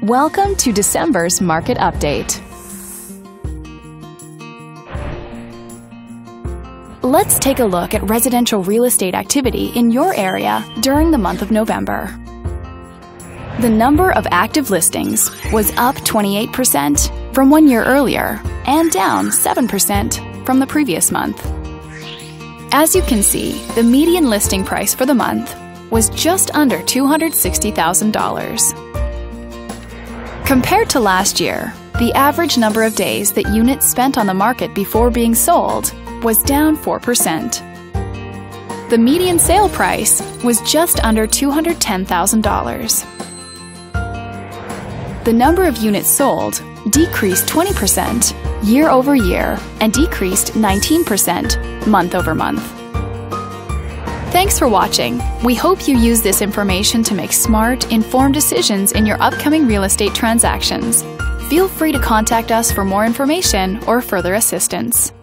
Welcome to December's Market Update. Let's take a look at residential real estate activity in your area during the month of November. The number of active listings was up 28% from 1 year earlier and down 7% from the previous month. As you can see, the median listing price for the month was just under $260,000. Compared to last year, the average number of days that units spent on the market before being sold was down 4%. The median sale price was just under $210,000. The number of units sold decreased 20% year over year and decreased 19% month over month. Thanks for watching. We hope you use this information to make smart, informed decisions in your upcoming real estate transactions. Feel free to contact us for more information or further assistance.